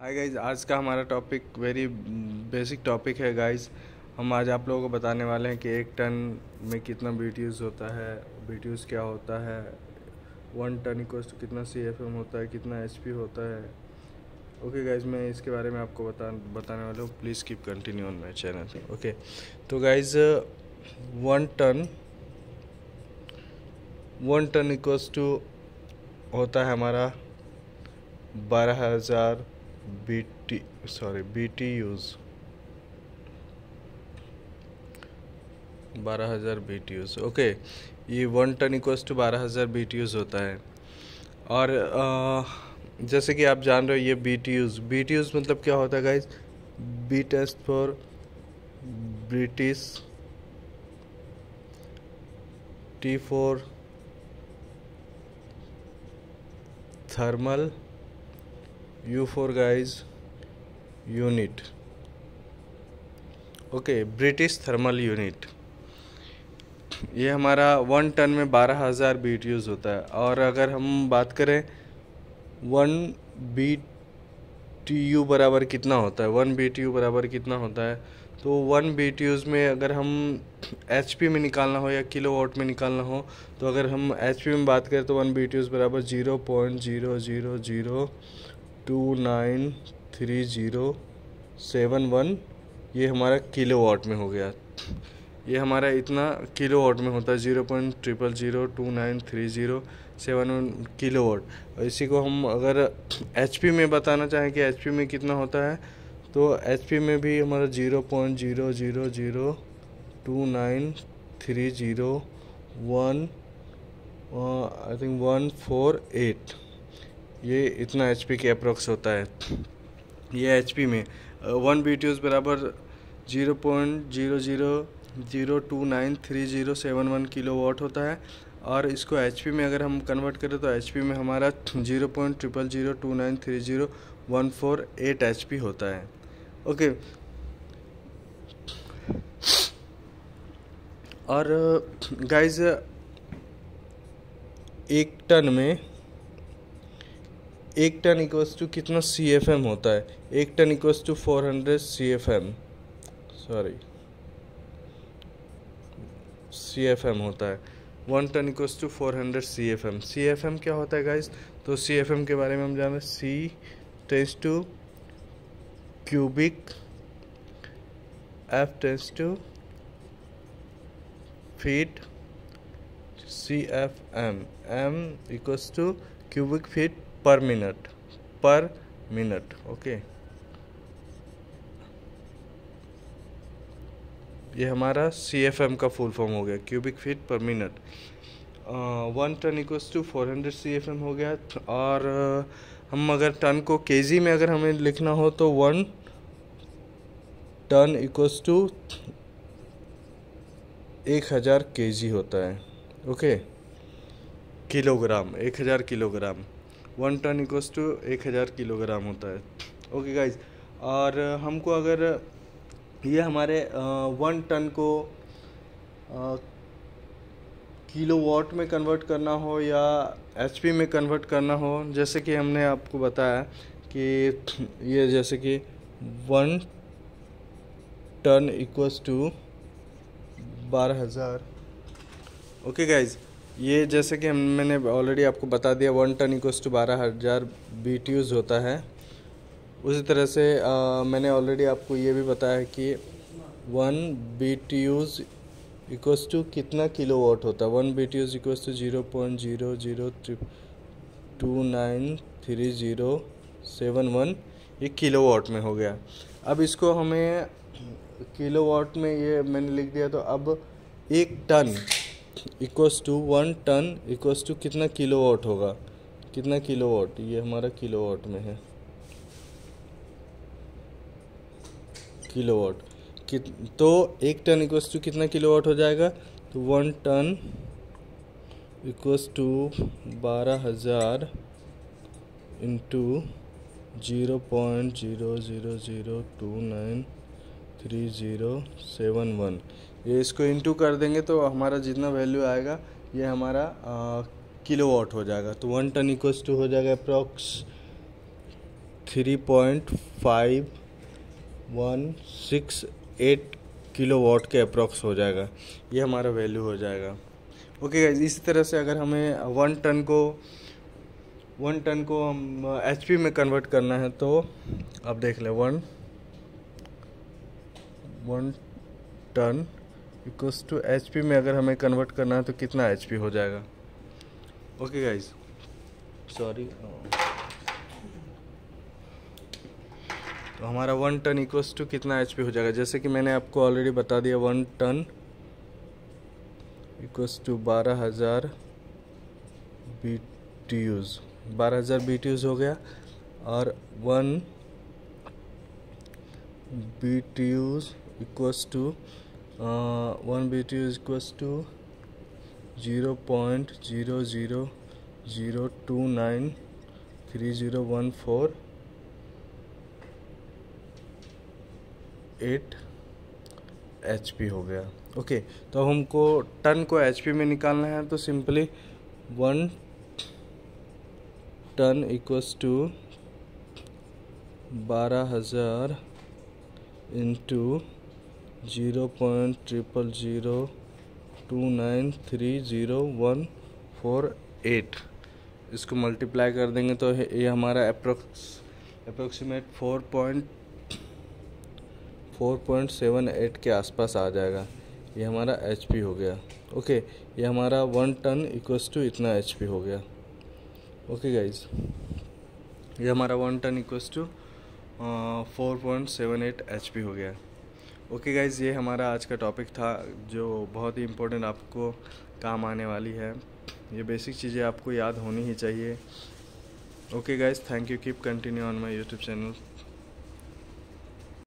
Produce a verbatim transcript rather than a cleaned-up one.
Hi guys, आज का हमारा टॉपिक वेरी बेसिक टॉपिक है गाइज। हम आज आप लोगों को बताने वाले हैं कि एक टन में कितना बीटीयूज होता है, बीटीयूज क्या होता है, वन टन इक्वल्स टू कितना सीएफएम होता है, कितना एचपी होता है। ओके गाइज, मैं इसके बारे में आपको बता बताने वाला हूँ। Please keep continue on my channel. Okay, तो guys one ton one ton equals to होता है हमारा बारह हज़ार B T sorry B T Us बारह हज़ार बी टी यूज़ ओके, ये वन टन इक्वल्स टू बारह हज़ार बी टी यूज़ होता है। और आ, जैसे कि आप जान रहे हो, ये B T Us B T Us मतलब क्या होता है guys? B test for British, T for thermal, U for guys unit. Okay, British thermal unit. ये हमारा वन टन में बारह हज़ार बी टी यूज़ होता है। और अगर हम बात करें वन बी टी यू बराबर कितना होता है, वन बी टी यू बराबर कितना होता है, तो वन बी टी यूज़ में अगर हम एच पी में निकालना हो या किलो वाट में निकालना हो, तो अगर हम एच पी में बात करें तो वन बी टी यूज़ बराबर zero point zero zero zero two nine three zero seven one, ये हमारा किलो वाट में हो गया। ये हमारा इतना किलो वाट में होता है, zero point triple zero two nine three zero seven one kilowatt. और इसी को हम अगर एच पी में बताना चाहें कि एच पी में कितना होता है, तो एच पी में भी हमारा zero point zero zero zero two nine three zero one I think one four eight, ये इतना एच पी के अप्रोक्स होता है। ये एच पी में वन बी टी यूज़ बराबर zero point zero zero zero two nine three zero seven one kilowatt होता है। और इसको एच पी में अगर हम कन्वर्ट करें तो एच पी में हमारा zero point triple zero two nine three zero one four eight H P होता है। ओके, और गाइज एक टन में एक टन इक्वल्स टू कितना सी एफ एम होता है? एक ton equals to four hundred C F M sorry C F M होता है। One ton equals to four hundred C F M. C F M क्या होता है गाइज? तो सी एफ एम के बारे में हम जान रहे हैं। C tense to cubic, F tense to feet, C F M, M equals to cubic feet per minute per minute okay, ये हमारा सी एफ एम का फुल फॉर्म हो गया, cubic feet per minute. One ton equals to four hundred C F M हो गया। और uh, हम अगर टन को केजी में अगर हमें लिखना हो तो वन टन इक्वल्स टू एक हज़ार के जी होता है। ओके, किलोग्राम, एक हज़ार kilogram. One ton equals to एक हज़ार किलोग्राम होता है। ओके गाइज, और हमको अगर ये हमारे वन टन को आ, किलो वाट में कन्वर्ट करना हो या एच पी में कन्वर्ट करना हो, जैसे कि हमने आपको बताया कि ये जैसे कि वन टन इक्वल्स टू बारह हज़ार। ओके गाइज, ये जैसे कि हम मैंने ऑलरेडी आपको बता दिया, वन टन इक्वल्स टू बारह हज़ार बी टी यूज़ होता है। उसी तरह से आ, मैंने ऑलरेडी आपको ये भी बताया कि one B T Us equals to कितना किलो वाट होता है? One B T Us equals to zero point zero zero two nine three zero seven one, ये किलो वाट में हो गया। अब इसको हमें किलो वाट में ये मैंने लिख दिया, तो अब एक ton equals to one ton equals to कितना किलो वाट होगा? कितना किलो वाट? ये हमारा किलो वाट में है, किलो वाट कित तो एक टन इक्वल्स टू कितना किलो वाट हो जाएगा? तो वन टन इक्वल्स टू बारह हज़ार into zero point zero zero zero two nine three zero seven one, ये इसको इंटू कर देंगे तो हमारा जितना वैल्यू आएगा ये हमारा किलो वाट हो जाएगा। तो वन टन इक्वल्स टू हो जाएगा approx three point five one six eight kilowatt के अप्रॉक्स हो जाएगा, ये हमारा वैल्यू हो जाएगा। ओके गाइज, इसी तरह से अगर हमें वन टन को वन टन को हम एच पी में कन्वर्ट करना है तो आप देख लें, one one ton equals to H P में अगर हमें कन्वर्ट करना है तो कितना एच पी हो जाएगा। ओके गाइज, सॉरी, तो हमारा वन टन इक्वल्स टू कितना एच पी हो जाएगा, जैसे कि मैंने आपको ऑलरेडी बता दिया, वन टन इक्वल्स टू बारह हज़ार बी टी यूज़ बारह हज़ार बी टी यूज़ हो गया, और one B T Us equals to one B T Us equals to zero point zero zero zero two nine three zero one four eight H P हो गया। Okay, तो हमको ton को H P में निकालना है, तो simply one ton equals to बारह हज़ार into zero point triple zero two nine three zero one four eight, इसको मल्टीप्लाई कर देंगे तो ये हमारा approx approximate four point four point seven eight के आसपास आ जाएगा, ये हमारा एच पी हो गया। ओके, ये हमारा वन टन इक्वल्स टू इतना एच पी हो गया। ओके गाइज, ये हमारा one ton equals to four point seven eight H P हो गया। ओके गाइज, ये हमारा आज का टॉपिक था जो बहुत ही इम्पोर्टेंट आपको काम आने वाली है। ये बेसिक चीज़ें आपको याद होनी ही चाहिए। Okay guys, thank you, keep continue on my YouTube channel.